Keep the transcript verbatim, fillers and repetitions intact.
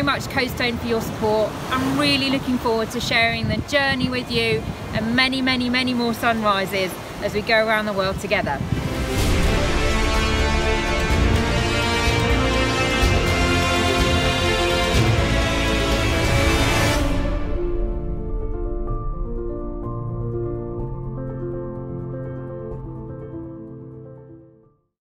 so much, Codestone, for your support. I'm really looking forward to sharing the journey with you and many, many, many more sunrises as we go around the world together.